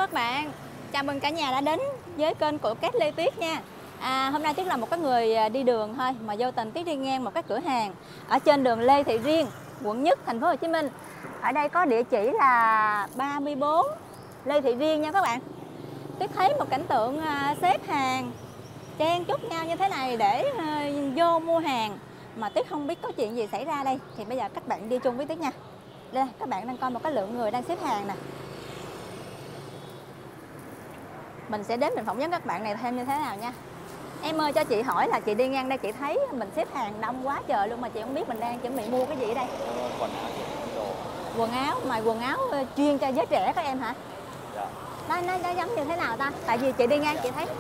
các bạn. Chào mừng cả nhà đã đến với kênh của Cát Lê Tuyết nha. Hôm nay Tuyết là một cái người đi đường thôi mà vô tình Tuyết đi ngang một cái cửa hàng ở trên đường Lê Thị Riêng, quận Nhất, thành phố Hồ Chí Minh. Ở đây có địa chỉ là 34 Lê Thị Riêng nha các bạn. Tuyết thấy một cảnh tượng xếp hàng chen chúc nhau như thế này để vô mua hàng mà Tuyết không biết có chuyện gì xảy ra đây. Thì bây giờ các bạn đi chung với Tuyết nha. Đây, các bạn đang coi một cái lượng người đang xếp hàng nè. Mình sẽ đến mình phỏng vấn các bạn này thêm như thế nào nha. Em ơi, cho chị hỏi là chị đi ngang đây chị thấy mình xếp hàng đông quá trời luôn mà chị không biết mình đang chuẩn bị mua cái gì ở đây. Quần áo, mà quần áo chuyên cho giới trẻ các em hả? Dạ. Nó giống như thế nào ta? Tại vì chị đi ngang chị thấy.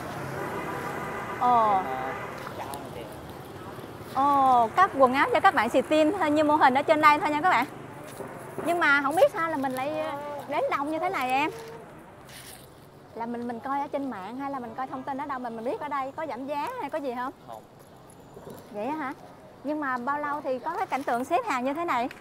Các quần áo cho các bạn xì tin như mô hình ở trên đây thôi nha các bạn. Nhưng mà không biết sao là mình lại đến đông như thế này em. Là mình coi ở trên mạng hay là mình coi thông tin ở đâu mà mình biết ở đây có giảm giá hay có gì không? Không. Vậy hả? Nhưng mà bao lâu thì có cái cảnh tượng xếp hàng như thế này?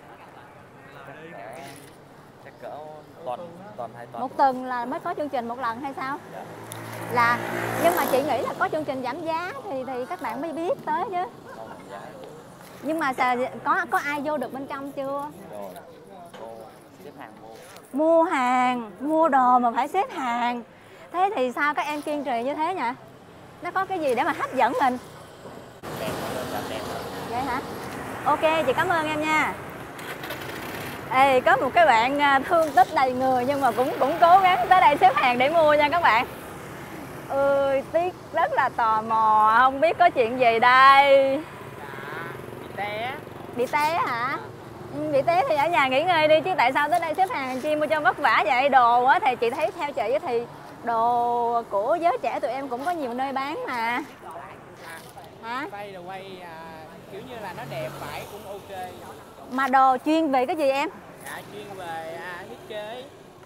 Chắc cỡ tuần 2 tuần. Một tuần là mới có chương trình một lần hay sao? Dạ. Là nhưng mà chị nghĩ là có chương trình giảm giá thì các bạn mới biết tới chứ. Không giá. Nhưng mà có ai vô được bên trong chưa? Rồi. Xếp hàng mua. Mua hàng, mua đồ mà phải xếp hàng. Thế thì sao các em kiên trì như thế nhỉ? Nó có cái gì để mà hấp dẫn mình? Đèn. Vậy hả? Ok, chị cảm ơn em nha. Ê, có một cái bạn thương tích đầy người nhưng mà cũng cố gắng tới đây xếp hàng để mua nha các bạn. Ơi, Tuyết rất là tò mò, không biết có chuyện gì đây. Bị té. Bị té hả? Bị té thì ở nhà nghỉ ngơi đi chứ tại sao tới đây xếp hàng chi mua cho vất vả vậy? Đồ á thì chị thấy theo chị thì đồ của giới trẻ tụi em cũng có nhiều nơi bán mà. Hả? Quay kiểu như là nó đẹp phải cũng ok. Mà đồ chuyên về cái gì em? Dạ chuyên về thiết kế.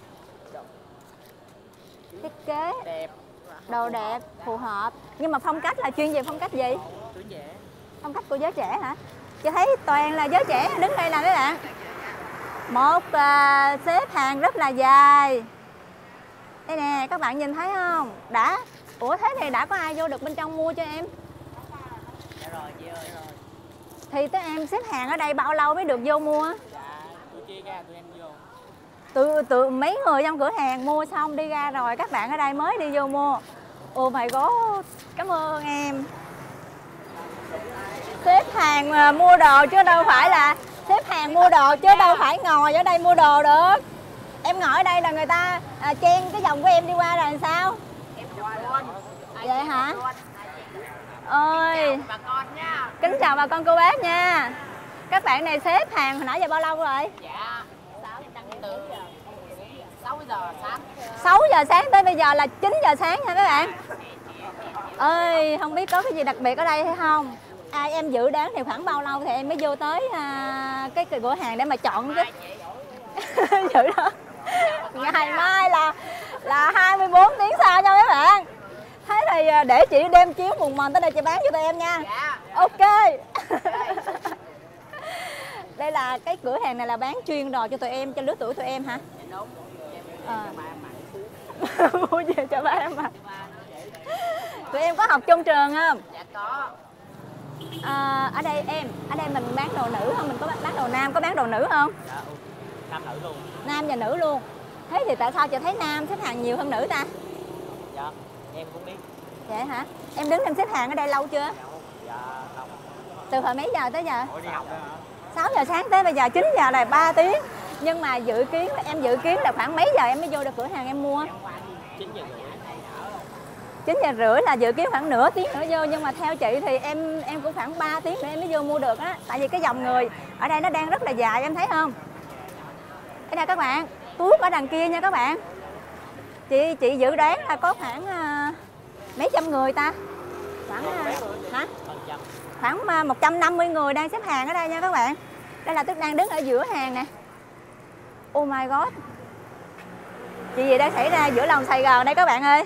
Thiết kế, Đẹp. đồ đẹp, phù hợp. Nhưng mà phong cách là chuyên về phong cách gì? Tuổi trẻ. Phong cách của giới trẻ hả? Chị thấy toàn là giới trẻ đứng đây nè các bạn. Một xếp hàng rất là dài. Đây nè, các bạn nhìn thấy không? Ủa thế thì đã có ai vô được bên trong mua cho em? Dạ rồi chị ơi. Thì các em xếp hàng ở đây bao lâu mới được vô mua? Dạ tôi chia ra tụi em vô. Tự mấy người trong cửa hàng mua xong đi ra rồi các bạn ở đây mới đi vô mua. Ồ mày God, cảm ơn em. Xếp hàng mua đồ chứ đâu phải là xếp hàng mua đồ chứ đâu phải ngồi ở đây mua đồ được. Em ngồi ở đây là người ta chen cái vòng của em đi qua rồi làm sao? Em qua luôn. Vậy hả? Ơi, Bà con nha. kính chào bà con cô bác nha. Các bạn này xếp hàng hồi nãy giờ bao lâu rồi? Dạ. Từ 6 giờ sáng. 6 giờ sáng tới bây giờ là 9 giờ sáng nha các bạn. Ơi, không biết có cái gì đặc biệt ở đây hay không? Em dự đoán thì khoảng bao lâu thì em mới vô tới cái cửa hàng để mà chọn chứ? Dự đó. Ngày mai là 24 tiếng sau nha các bạn. Thế thì để chị đem chiếu mùng mền tới đây chị bán cho tụi em nha. Dạ. Ok. Đây là cái cửa hàng này là bán chuyên đồ cho tụi em, cho lứa tuổi tụi em hả? Đúng. Mua về cho ba em mặc. Tụi em có học chung trường không? Dạ có. Ở đây mình bán đồ nữ không? Mình có bán đồ nam, có bán đồ nữ không? Dạ, nam nữ luôn. Nam và nữ luôn. Thế thì tại sao chị thấy nam xếp hàng nhiều hơn nữ ta? Dạ, em cũng biết. Vậy hả? Em đứng em xếp hàng ở đây lâu chưa? Dạ, không. Từ hồi mấy giờ tới giờ? Ủa đi học đó hả? 6 giờ sáng tới bây giờ 9 giờ là 3 tiếng. Nhưng mà em dự kiến là khoảng mấy giờ em mới vô được cửa hàng em mua? 9 giờ rưỡi. 9 giờ rưỡi là dự kiến khoảng nửa tiếng nữa vô. Nhưng mà theo chị thì em cũng khoảng 3 tiếng nữa em mới vô mua được á. Tại vì cái dòng người ở đây nó đang rất là dài, em thấy không? Đây nè các bạn, tuốt ở đằng kia nha các bạn. Chị dự đoán là có khoảng mấy trăm người ta? Khoảng 150 người đang xếp hàng ở đây nha các bạn. Đây là Tuyết đang đứng ở giữa hàng nè. Oh my God. Chuyện gì đang xảy ra giữa lòng Sài Gòn đây các bạn ơi.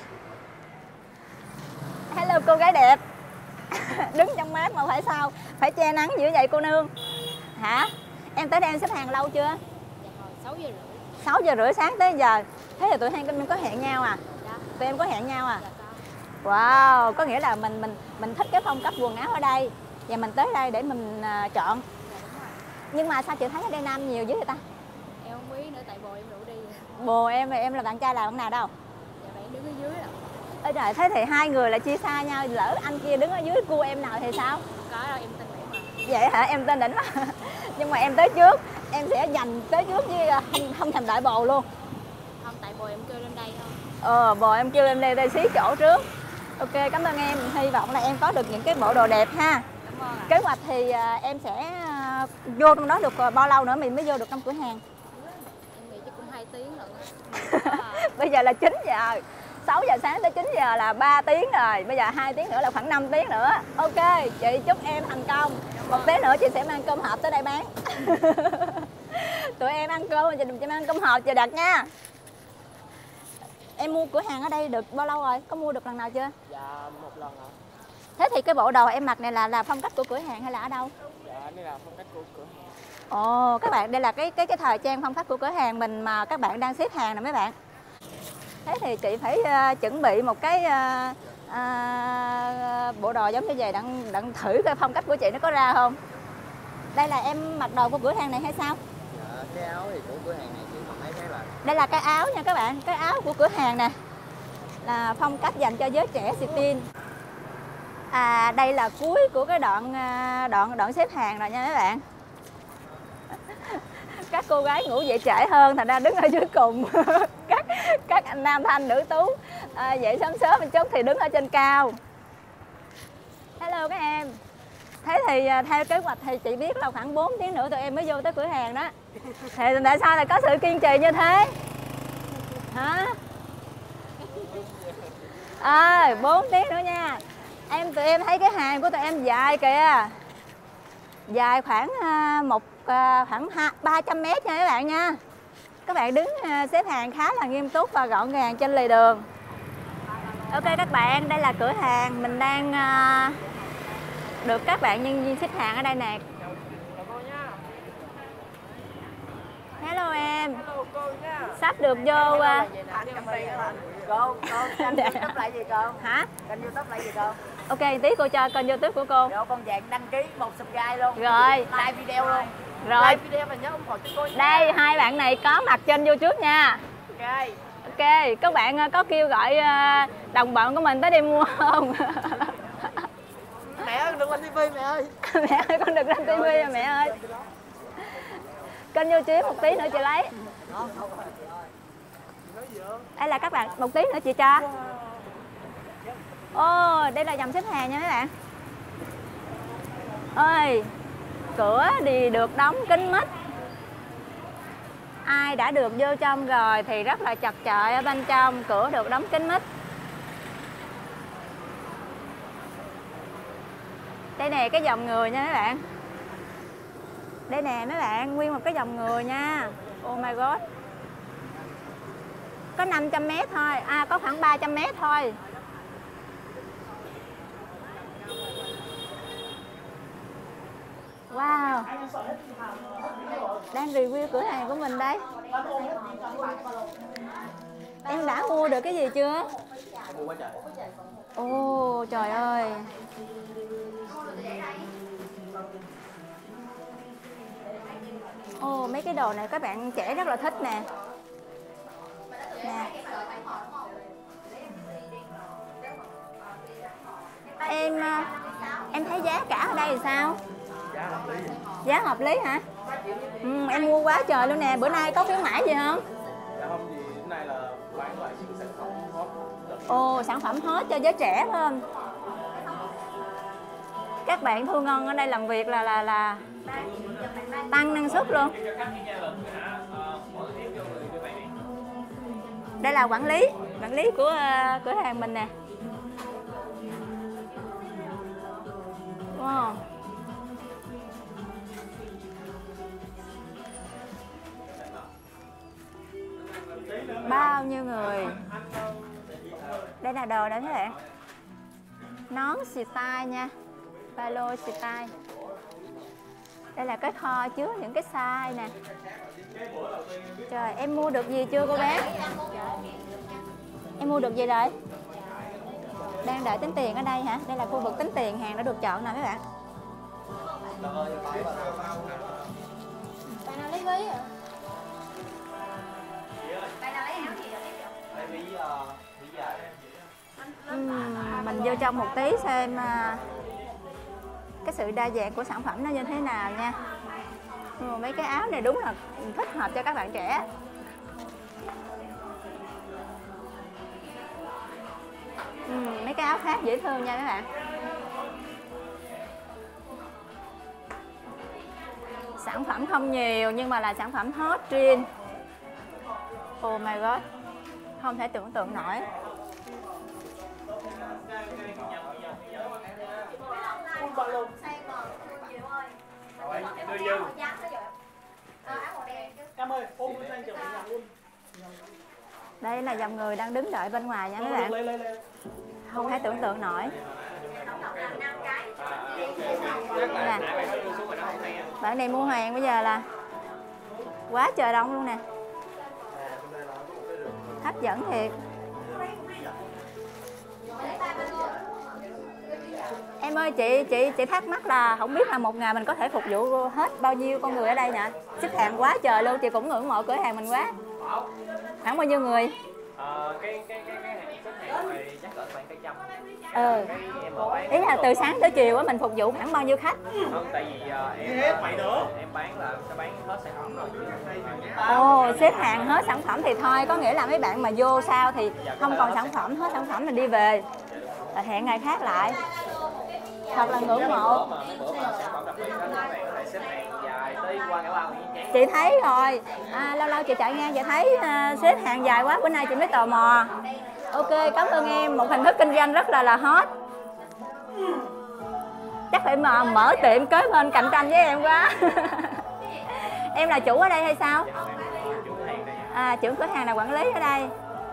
Hello cô gái đẹp. Đứng trong mát mà phải sao? Phải che nắng dữ vậy cô nương? Hả? Em tới đây em xếp hàng lâu chưa? 6 giờ rưỡi. 6 giờ rưỡi sáng tới giờ. Thế là tụi em có hẹn nhau à? Dạ. Tụi em có hẹn nhau à? Dạ có. Wow, có nghĩa là mình thích cái phong cách quần áo ở đây và mình tới đây để mình chọn. Dạ đúng rồi. Nhưng mà sao chị thấy ở đây nam nhiều dữ vậy ta? Em không biết nữa tại bồ em rủ đi. Bồ em và em là bạn trai là bạn nào đâu? Dạ bạn đứng ở dưới ạ. Ê trời, thế thì hai người lại chia xa nhau, lỡ anh kia đứng ở dưới cua em nào thì sao? Không có đâu, em tên Đỉnh mà. Vậy hả? Em tên Đỉnh mà. Nhưng mà em tới trước, em sẽ giành tới trước chứ không thèm đợi bồ luôn. Không, tại bồ em kêu lên đây thôi. Bồ em kêu em đây xí chỗ trước. Ok, cảm ơn em. Hy vọng là em có được những cái bộ đồ đẹp ha. Cảm ơn ạ. Kế hoạch thì em sẽ vô trong đó được bao lâu nữa mình mới vô được trong cửa hàng? Em nghĩ chắc cũng 2 tiếng nữa. Bây giờ là 9 giờ. 6 giờ sáng tới 9 giờ là 3 tiếng rồi. Bây giờ 2 tiếng nữa là khoảng 5 tiếng nữa. Ok, chị chúc em thành công. Một tí nữa chị sẽ mang cơm hộp tới đây bán. Tụi em ăn cơm, chị mang cơm hộp chị đặt nha. Em mua cửa hàng ở đây được bao lâu rồi? Có mua được lần nào chưa? Dạ một lần ạ. Thế thì cái bộ đồ em mặc này là phong cách của cửa hàng hay là ở đâu? Dạ đây là phong cách của cửa hàng. Ồ, các bạn, đây là cái thời trang phong cách của cửa hàng mình mà các bạn đang xếp hàng nè mấy bạn. Thế thì chị phải chuẩn bị một cái bộ đồ giống như vậy đặng thử cái phong cách của chị nó có ra không. Đây là em mặc đồ của cửa hàng này hay sao? Dạ, cái áo thì của cửa hàng này chị còn thấy thế là Đây là cái áo nha các bạn, cái áo của cửa hàng nè, là phong cách dành cho giới trẻ Stin. Đây là cuối của cái đoạn xếp hàng rồi nha mấy bạn. Các cô gái ngủ dậy trễ hơn, thành ra đứng ở dưới cùng. các anh nam thanh nữ tú dậy sớm sớm một chút thì đứng ở trên cao. Hello các em. Thế thì theo kế hoạch thì chị biết là khoảng 4 tiếng nữa tụi em mới vô tới cửa hàng đó. Thì tại sao lại có sự kiên trì như thế? Hả? 4 tiếng nữa nha. Tụi em thấy cái hàng của tụi em dài kìa. Dài khoảng khoảng 300 m nha các bạn nha. Các bạn đứng xếp hàng khá là nghiêm túc và gọn gàng trên lề đường. Ok các bạn, đây là cửa hàng mình đang được các bạn nhân viên xếp hàng ở đây nè. Hello em. Hello cô nha. Sắp được vô Cô, kênh YouTube lại gì cô? hả? Kênh YouTube lại gì cô? Ok, tí cô cho kênh YouTube của cô. Rồi con dạng đăng ký 1 subscribe luôn. Rồi. Like video luôn. Rồi. Like video và nhớ ủng hộ cho cô nha. Đây, hai bạn này có mặt trên YouTube nha. Ok. Ok, các bạn có kêu gọi đồng bọn của mình tới đi mua không? Mẹ ơi, đừng lên TV mẹ ơi. Mẹ ơi, con đừng lên TV rồi mẹ ơi. Kênh vô chiếu một tí nữa chị lấy. Đây là các bạn, một tí nữa chị cho. Đây là dòng xếp hàng nha mấy bạn. Ơi, cửa thì được đóng kín mít. Ai đã được vô trong rồi thì rất là chật chội ở bên trong, cửa được đóng kín mít. Đây nè cái dòng người nha mấy bạn. Đây nè mấy bạn, nguyên một cái dòng người nha. Oh my god. Có 500 m thôi, có khoảng 300 m thôi. Wow. Đang review cửa hàng của mình đấy. Em đã mua được cái gì chưa? Ồ trời ơi. Mấy cái đồ này các bạn trẻ rất là thích nè. Nè. Em thấy giá cả ở đây thì sao? Giá hợp lý hả? Em mua quá trời luôn nè. Bữa nay có khuyến mãi gì không? dạ không gì, hôm nay là bán lại những sản phẩm hot. Sản phẩm hot cho giới trẻ phải không? Các bạn thu ngân ở đây làm việc là tăng năng suất luôn. Đây là quản lý của cửa hàng mình nè. Wow. Bao nhiêu người. Đây là đồ đó các bạn. Nón style nha. Ba lô style. Đây là cái kho chứa những cái size nè. Trời, em mua được gì chưa cô bé? Em mua được gì rồi? Đang đợi tính tiền ở đây hả? Đây là khu vực tính tiền, hàng đã được chọn nè mấy bạn. Bạn nào lấy ví à? Mình vô trong một tí xem cái sự đa dạng của sản phẩm nó như thế nào nha. Mấy cái áo này đúng là thích hợp cho các bạn trẻ. Mấy cái áo khác dễ thương nha các bạn. Sản phẩm không nhiều nhưng mà là sản phẩm hot trend. Oh my god, không thể tưởng tượng nổi. Đây là dòng người đang đứng đợi bên ngoài nha các bạn. Không thể tưởng tượng nổi. Nè. Bạn này mua hàng bây giờ là quá trời đông luôn nè. Hấp dẫn thiệt. Em ơi, chị thắc mắc là không biết là một ngày mình có thể phục vụ hết bao nhiêu con người ở đây nè. Xếp hàng quá trời luôn, chị cũng ngưỡng mộ cửa hàng mình quá. Khoảng bao nhiêu người? Cái hàng xếp hàng thì chắc cỡ khoảng cả trăm. Ý là từ sáng tới chiều á mình phục vụ khoảng bao nhiêu khách? Không, tại vì em bán là sẽ bán hết sản phẩm rồi. Ồ, xếp hàng hết sản phẩm thì thôi, có nghĩa là mấy bạn mà vô sau thì không còn sản phẩm, hết sản phẩm mình đi về. Là hẹn ngày khác lại. Thật là ngưỡng mộ. Chị thấy rồi, lâu lâu chị chạy ngang chị thấy xếp hàng dài quá, bữa nay chị mới tò mò. Ok, cảm ơn em, một hình thức kinh doanh rất là hot. Chắc phải mở tiệm kế bên cạnh tranh với em quá. Em là chủ ở đây hay sao? Chủ cửa hàng là quản lý ở đây.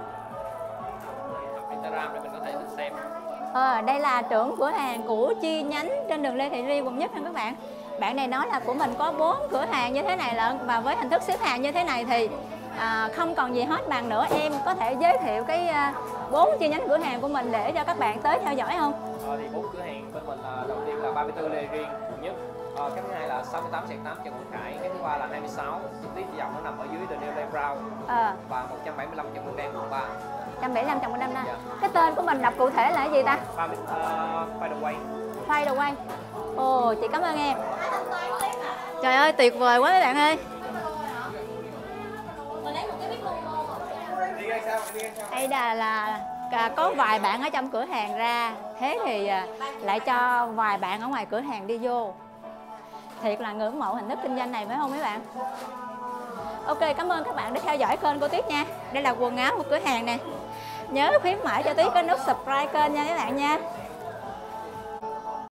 Đây là trưởng cửa hàng của chi nhánh trên đường Lê Thị Riêng, quận Nhất nha các bạn. Bạn này nói là của mình có 4 cửa hàng như thế này lận, và với hình thức xếp hàng như thế này thì không còn gì hot bằng nữa. Em có thể giới thiệu cái 4 chi nhánh cửa hàng của mình để cho các bạn tới theo dõi không? Thì 4 cửa hàng bên mình đầu tiên là 34 Lê Riêng, quận Nhất. Cái thứ hai là 68/8 Trần Quốc Khải, cái thứ ba là 26 Lý Thị Dòng, nó nằm ở dưới The New Playground, và 175 Trần Quốc Đan, quận 3. 175 Trần Quốc Đan. Cái tên của mình đọc cụ thể là cái gì ta? Fadeaway. Fadeaway. Ồ, chị cảm ơn em. Trời ơi, tuyệt vời quá mấy bạn ơi. Đây là có vài bạn ở trong cửa hàng ra, thế thì lại cho vài bạn ở ngoài cửa hàng đi vô. Thiệt là ngưỡng mộ hình thức kinh doanh này phải không mấy bạn? Ok, cảm ơn các bạn đã theo dõi kênh của Tuyết nha. Đây là quần áo của cửa hàng nè. Nhớ khuyến mãi cho Tuyết cái nút subscribe kênh nha các bạn nha.